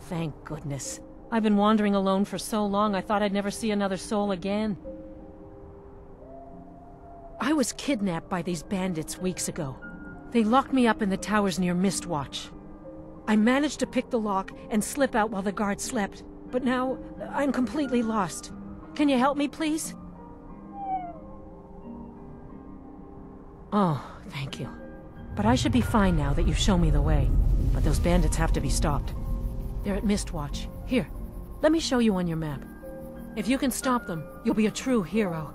Thank goodness. I've been wandering alone for so long, I thought I'd never see another soul again. I was kidnapped by these bandits weeks ago. They locked me up in the towers near Mistwatch. I managed to pick the lock and slip out while the guards slept, but now I'm completely lost. Can you help me, please? Oh, thank you. But I should be fine now that you've shown me the way. But those bandits have to be stopped. They're at Mistwatch. Here, let me show you on your map. If you can stop them, you'll be a true hero.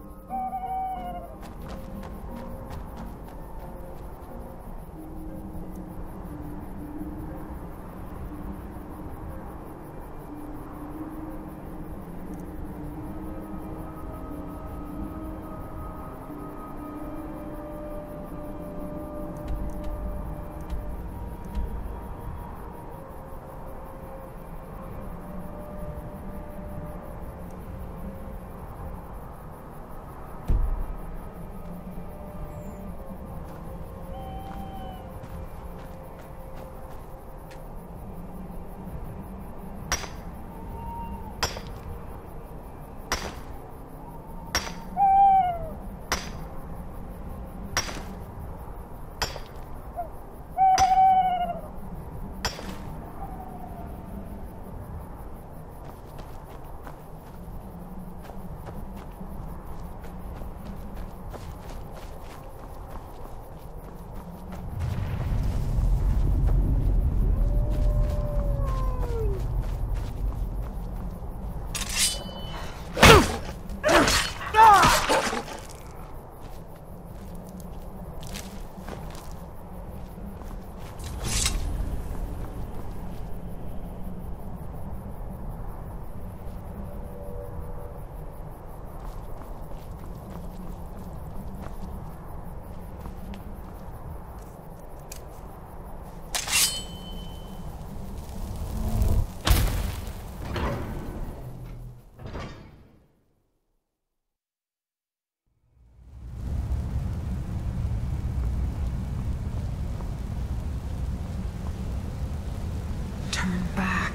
Turn back.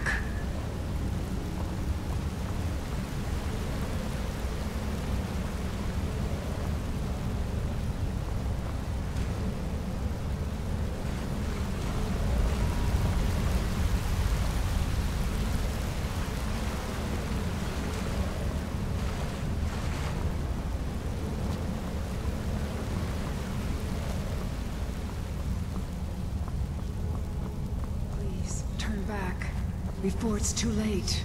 Please, turn back before it's too late.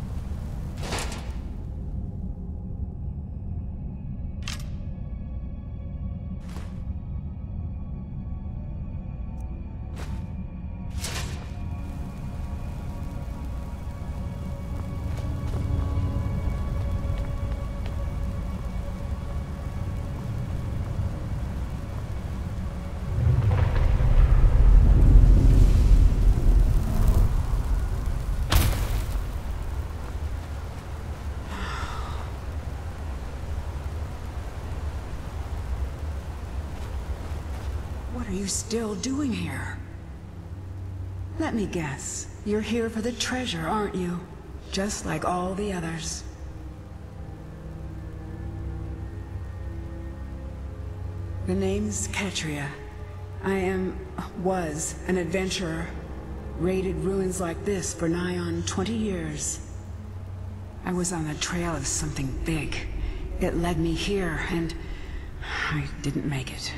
What are you still doing here? Let me guess. You're here for the treasure, aren't you? Just like all the others. The name's Ketria. was an adventurer. Raided ruins like this for nigh on 20 years. I was on the trail of something big. It led me here, and I didn't make it.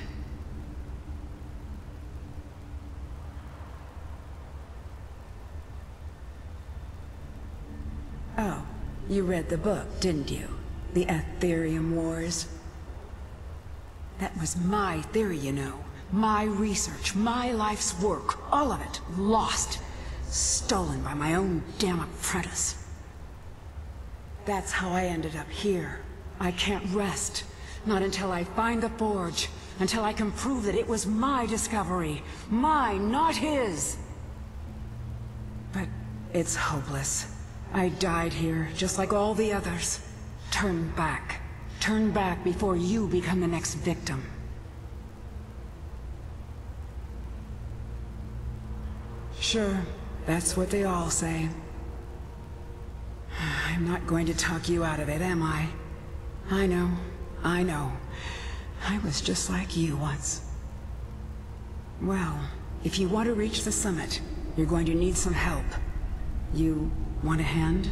Oh, you read the book, didn't you? The Aetherium Wars? That was my theory, you know. My research, my life's work, all of it, lost. Stolen by my own damn apprentice. That's how I ended up here. I can't rest. Not until I find the forge. Until I can prove that it was my discovery. Mine, not his. But it's hopeless. I died here, just like all the others. Turn back. Turn back before you become the next victim. Sure, that's what they all say. I'm not going to talk you out of it, am I? I know. I know. I was just like you once. Well, if you want to reach the summit, you're going to need some help. You want a hand?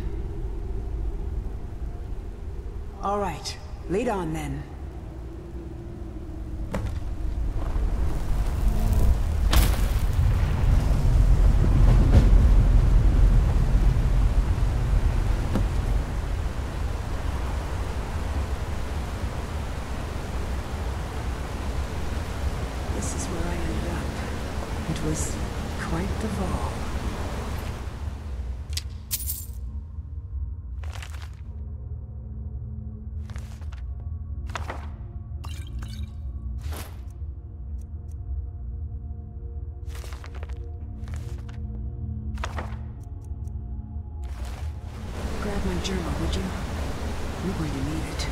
All right, lead on then. This is where I ended up. It was quite the fall. Grab my journal, would you? I'm going to need it.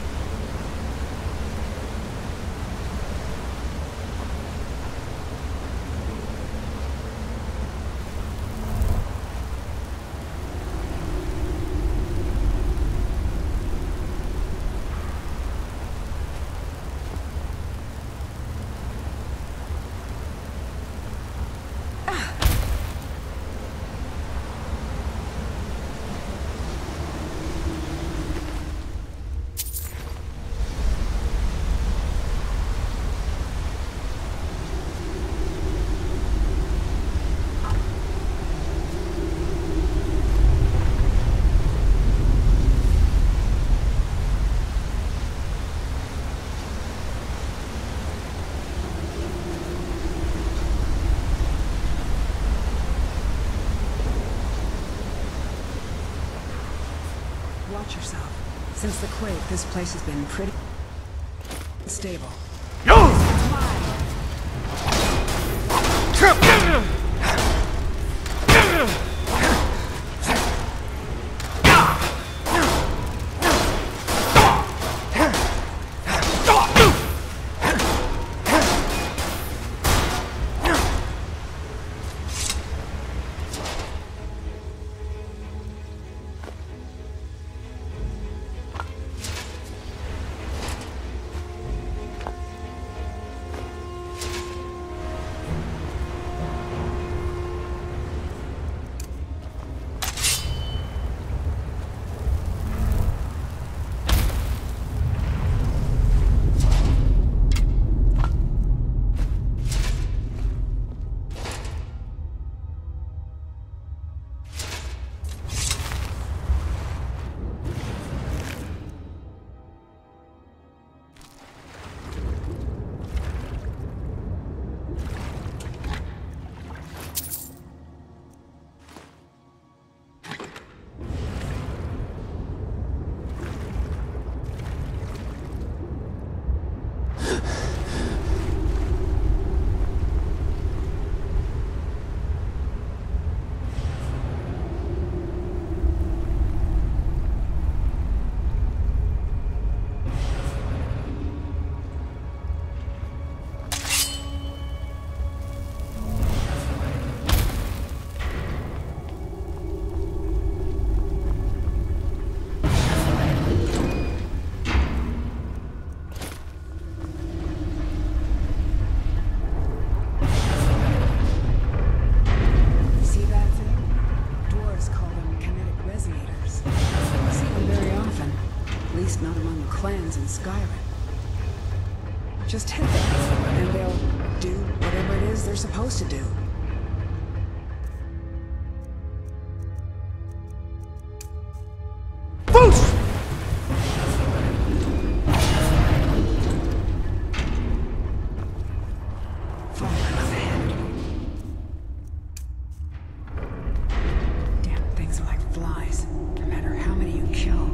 Watch yourself. Since the quake, this place has been pretty stable. Not among the clans in Skyrim. Just hit them, and they'll do whatever it is they're supposed to do. Boost! Damn things are like flies, no matter how many you kill.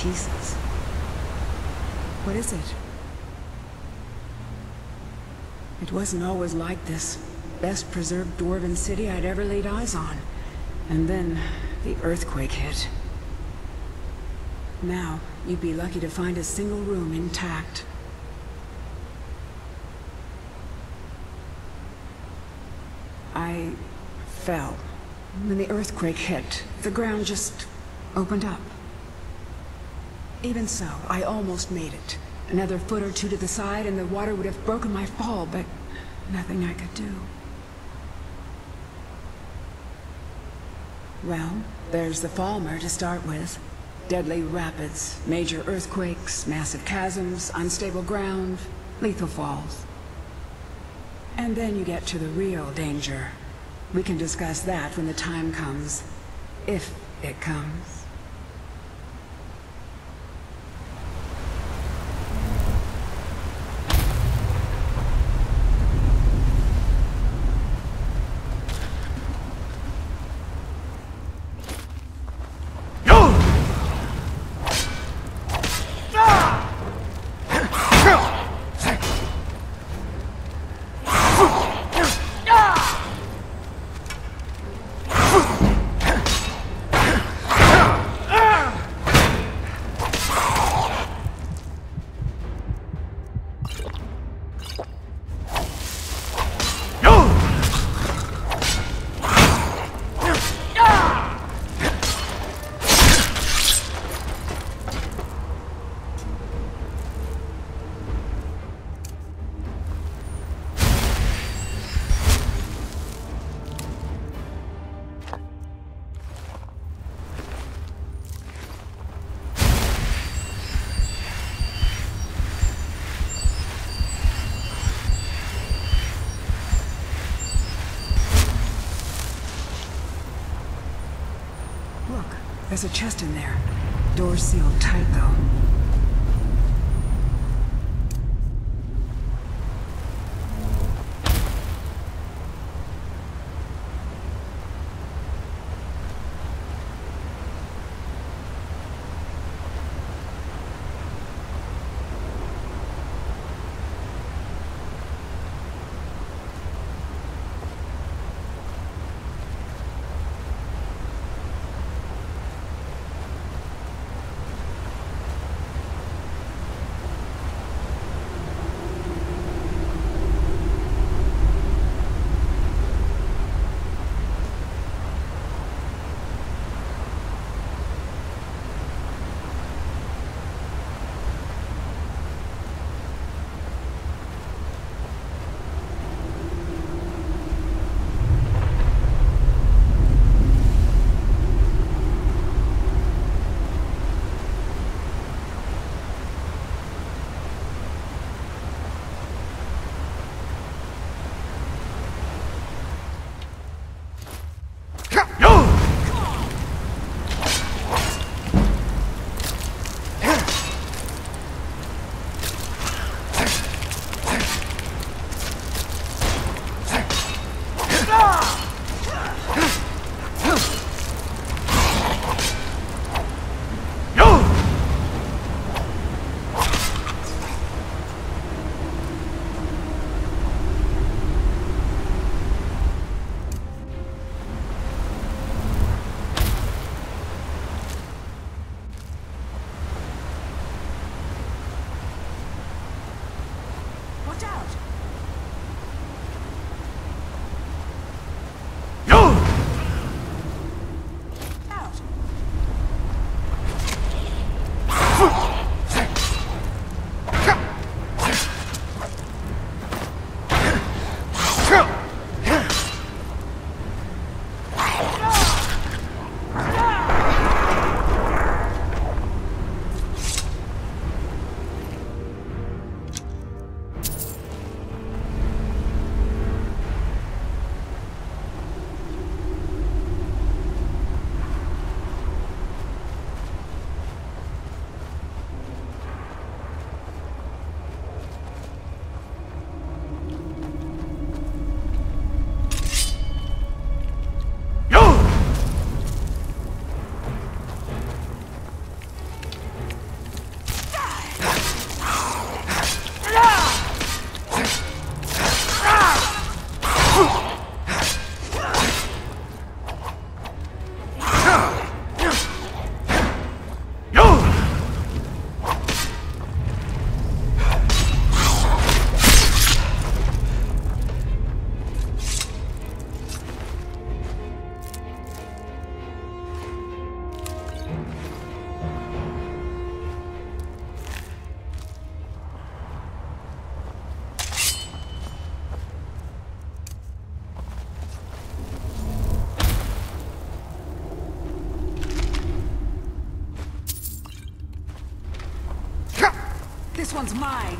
pieces. What is it? It wasn't always like this. Best preserved dwarven city I'd ever laid eyes on. And then the earthquake hit. Now, you'd be lucky to find a single room intact. I fell. When the earthquake hit, the ground just opened up. Even so, I almost made it. Another foot or two to the side and the water would have broken my fall, but nothing I could do. Well, there's the Falmer to start with. Deadly rapids, major earthquakes, massive chasms, unstable ground, lethal falls. And then you get to the real danger. We can discuss that when the time comes. If it comes. There's a chest in there. Door sealed tight, though. This one's mine.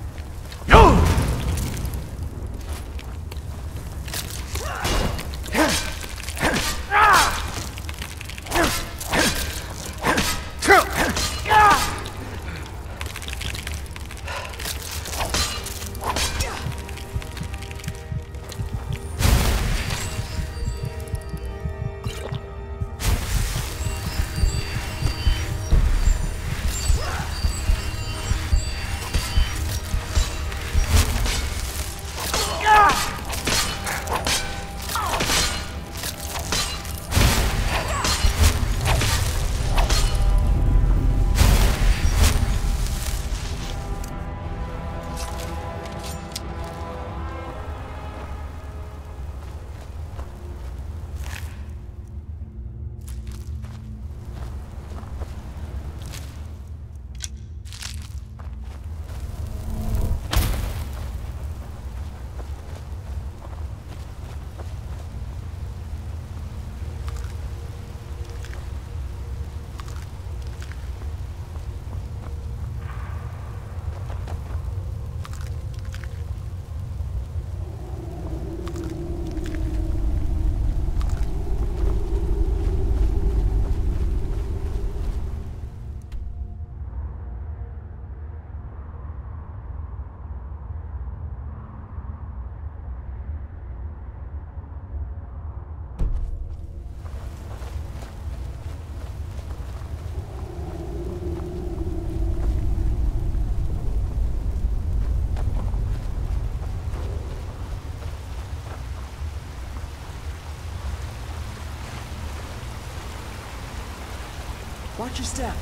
Watch your step.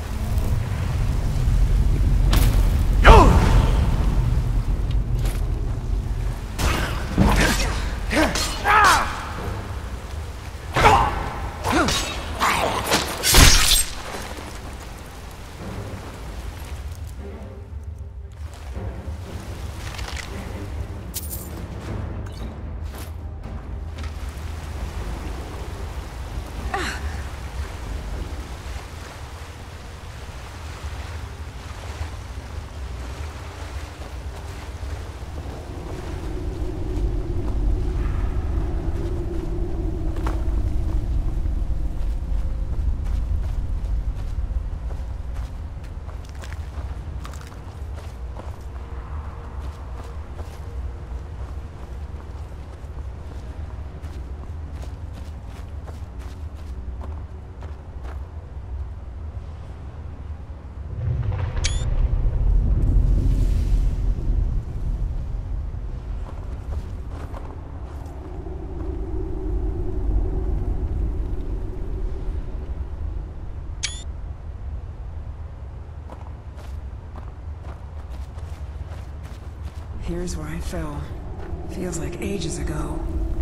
Here's where I fell. Feels like ages ago.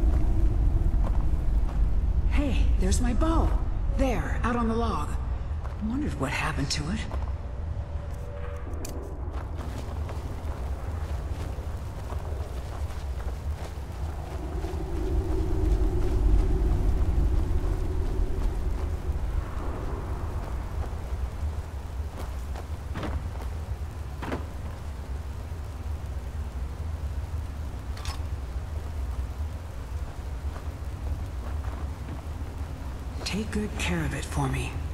Hey, there's my bow. There, out on the log. Wondered what happened to it. Take good care of it for me.